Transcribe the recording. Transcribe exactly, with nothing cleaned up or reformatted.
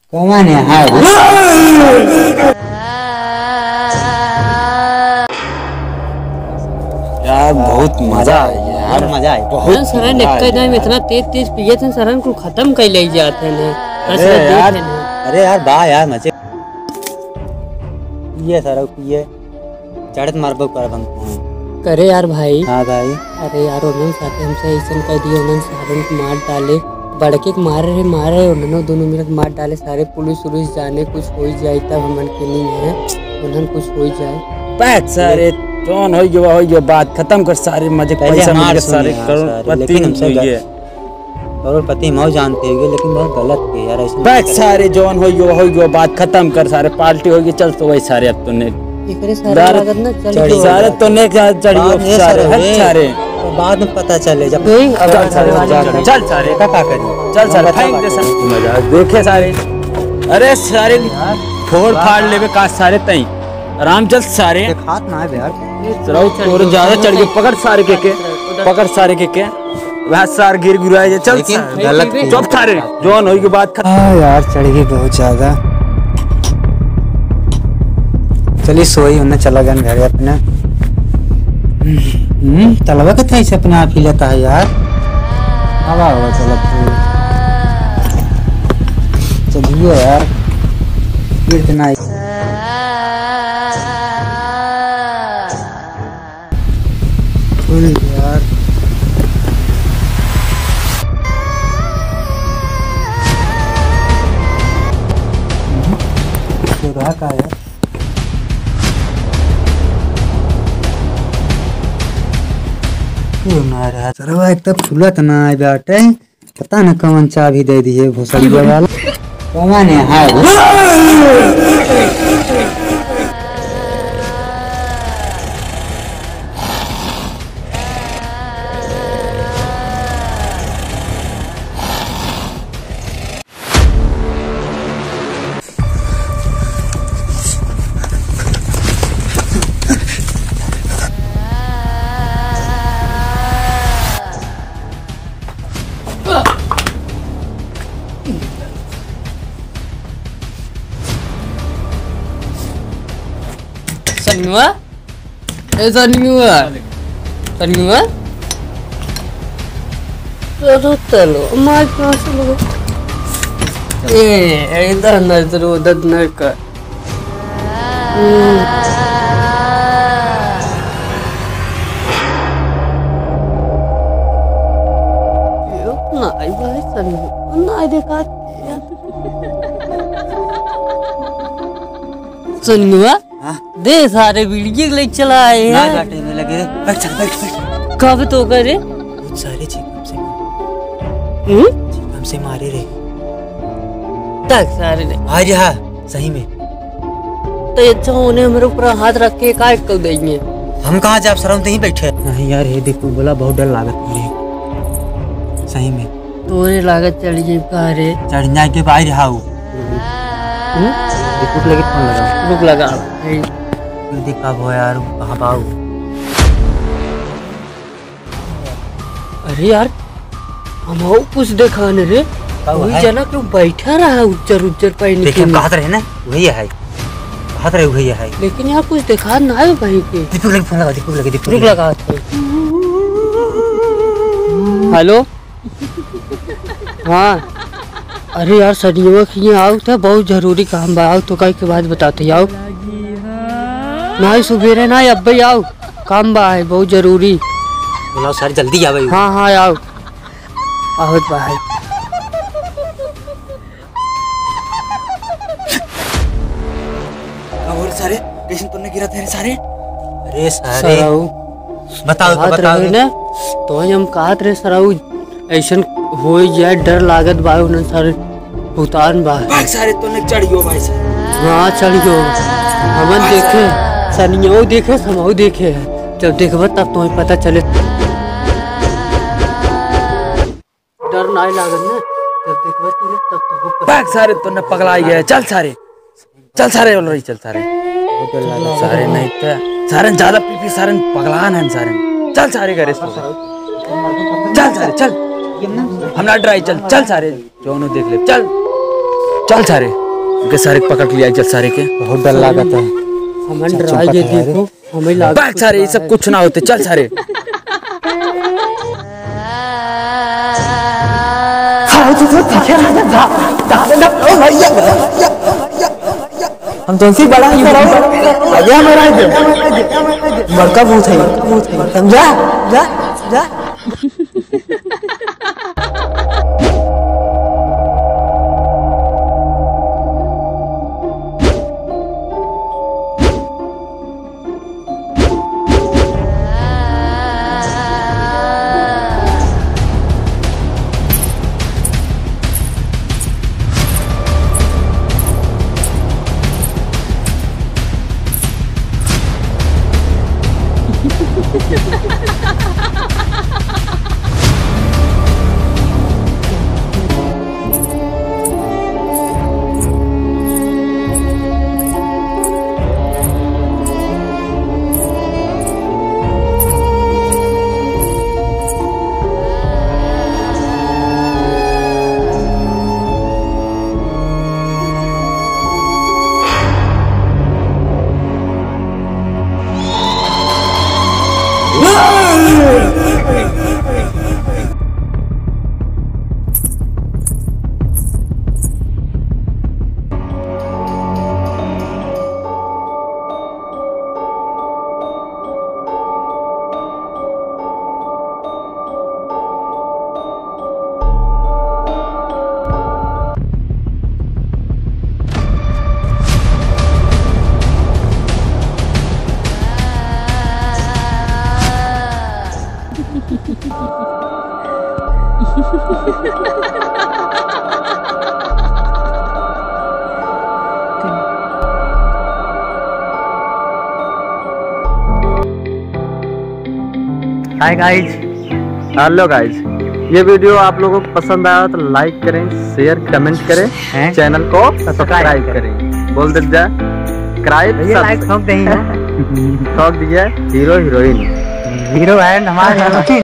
कौन है? हाँ यार बहुत मजा आया यार, मजा आया बहुत। सर ने इतना तेज तेज पिए थे, सर को खत्म कर ले जाते हैं। अरे यार, अरे यार बा यार मजे पिए सर पिए चढ़त मारबो कर बंद करे यार भाई। हाँ भाई। अरे यार उन्होंने साथे हमसे ऐसा कर दिया, उन्होंने सारे को मार डाले, बड़के को मार रहे मार रहे उन्होंने दोनों मिलकर मार डाले सारे। पुलिस उलिस जाने कुछ हो जाए तब हमन के नहीं है, उन्होंने कुछ हो जाए बैठ सारे कौन हो गया हो गया बात खत्म कर सारे मजे पैसा मिल गए सारे करोड़पति हमसे गए करोड़पति मौ जानते हैं लेकिन बहुत गलत है यार ऐसे। बैठ सारे जॉन हो गया हो गया बात खत्म कर सारे पार्टी होगी चल तो वही सारे अब तो ने सारे तो ने चढ़ियो सारे हट सारे बाद में पता चले जब चल सारे चल सारे क्या करिए चल सारे फेंक दे सारे मजा देखे सारे। अरे सारे फोड़ फाड़ लेवे का सारे तई आराम चल सारे हाथ ना है यार तोर ज्यादा चढ़ के पकड़ सारे के के पकड़ सारे के के वह सार गिर गिराए चल गलत चुप सारे जॉन होई की बात हां यार चढ़ गई बहुत ज्यादा। चलिए सोई उन्हें चला गया घर अपने। हम्म तलवा का था इसे अपने आप ही लेता है यार। हवा हवा चला चलिए यार कितना यार रहा का है क्यों ना रहा सरवा एक तब खुलत ना है बेटे पता न कौन चाबी दे दिए भोसड़िया वाला कौन है? हाँ सन्नुआ ए सन्नुआ सन्नुआ चलो चलो मार कहाँ से लोगों ए इधर नजर उधर न कर ना आई भाई सन्नु ना देखा सन्नुआ दे सारे वीडियो ले चला आए हैं ना काटे में लगे बैठ चल बैठ बैठ कब तो करे बहुत सारे चिकम से हम्म चिकम से मारे रे तक सारे ने आ जा सही में तो अच्छा उन्हें हमारे ऊपर हाथ रख के काट कर देंगे। हम कहाँ जाब सर हम तो ही बैठे नहीं यार ये देखो बोला बहुत डर लागत मुझे सही में तोरे लागत चढ़ गई कहा रे चढ़ के बाहर रहा हूँ रुक लगे फोन लगा रुक लगा दिखा भो यार कहाँ पाऊ। अरे यार हम कुछ देखा न रे वही जना क्यों बैठा रहा उज्जर उज्जर पहन के कहत रहे ना वही है कहत रहे वही है लेकिन यार कुछ देखा ना है भाई के दीपक लगे फोन लगा दीपक लगे दीपक रुक लगा हेलो हाँ अरे यार सदियों की आओ तो बहुत जरूरी काम बा आओ तो कई के बाद बताते आओ ना सुबेरे ना अब भाई आओ काम बा है बहुत जरूरी बुलाओ सर जल्दी आओ। हाँ हाँ आओ आओ भाई और सारे पेशेंट पर गिरा थे सारे अरे सारे बताओ तो बताओ ना तो हम कहत रहे सराऊ ऐसा हो जाए डर लागत बा उन सारे भूतान बा भाग सारे तो ने चढ़ियो भाई साहब हाँ चढ़ियो हमन देखे सनियो देखे समाओ देखे जब देखब तब तुम्हें पता चले डर नहीं लागत ना जब देखब तूने तब तो भाग सारे तो ने पगला गया चल सारे चल सारे बोल रही चल सारे सारे नहीं तो सारे ज्यादा पी पी सारे पगलान है सारे चल सारे करे चल सारे चल हम ना डराई चल चल सारे जोनो देख ले चल चल सारे उनके सारे पकड़ लिया, चल सारे के। बहुत डर लागत है। हमें डरा ये देखो, हमें लाग बैठ सारे, ये सब कुछ ना होते, चल सारे। हम तुमसे बड़ा ही बड़ा आगे हमारा बड़का भूत है, समझा? जा जा हाय गाइज, हेलो गाइज, ये वीडियो आप लोगों को पसंद आया तो लाइक करें, शेयर कमेंट करें, चैनल को सब्सक्राइब करें। बोल दे जा क्राइब लाइक ठोक देंगे। ठोक दिया हीरो हीरोइन हीरो है हमारे